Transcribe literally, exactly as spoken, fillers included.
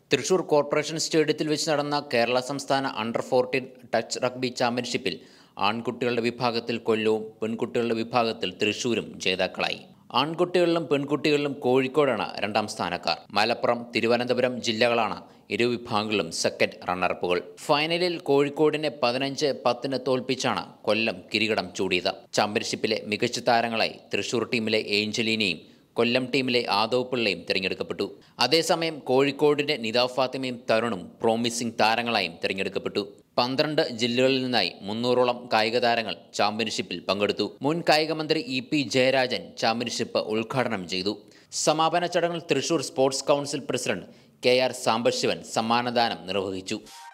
Thrissur corporation സ്റ്റേഡിയത്തിൽ വെച്ച് നടന്ന കേരള സംസ്ഥാന അണ്ടർ ഫോർട്ടീൻ ടച്ച് റഗ്ബി ചാമ്പ്യൻഷിപ്പിൽ ആൺകുട്ടികളുടെ വിഭാഗത്തിൽ കൊല്ലവും പെൺകുട്ടികളുടെ വിഭാഗത്തിൽ തൃശൂരും ജേതാക്കളായി. ആൺകുട്ടികളിലും പെൺകുട്ടികളിലും കോഴിക്കോടാണ് രണ്ടാം സ്ഥാനക്കാർ. മലപ്പുറം, തിരുവനന്തപുരം ജില്ലകളാണ് ഇരു വിഭാഗങ്ങളിലും സെക്കൻഡ് റണ്ണറപ്പുകൾ. ഫൈനലിൽ കോഴിക്കോടിനെ പതിനഞ്ച് പത്തിന് തോൽപ്പിച്ചാണ് കൊല്ലം കിരീടം ചൂടിയത്. ചാമ്പ്യൻഷിപ്പിലെ മികച്ച താരങ്ങളായി തൃശൂർ ടീമിലെ ഏഞ്ചലീനയും കൊല്ലം ടീമിലെ ആദവ് പിള്ളയും തിരഞ്ഞെടുക്കപ്പെട്ടു. അതേസമയം കോഴിക്കോടിന്റെ നിദ ഫാത്തിമയും തരുണും പ്രോമിസിംഗ് താരങ്ങളായും തിരഞ്ഞെടുക്കപ്പെട്ടു. പന്ത്രണ്ട് ജില്ലകളിൽ നിന്നായി മുന്നൂറോളം കായിക താരങ്ങൾ ചാമ്പ്യൻഷിപ്പിൽ പങ്കെടുത്തു. മുൻ കായിക മന്ത്രി ഇ പി ജയരാജൻ ചാമ്പ്യൻഷിപ്പ് ഉദ്ഘാടനം ചെയ്തു. സമാപന ചടങ്ങിൽ Thrissur sports council president K R Sambasivan സമ്മാനദാനം നിർവഹിച്ചു.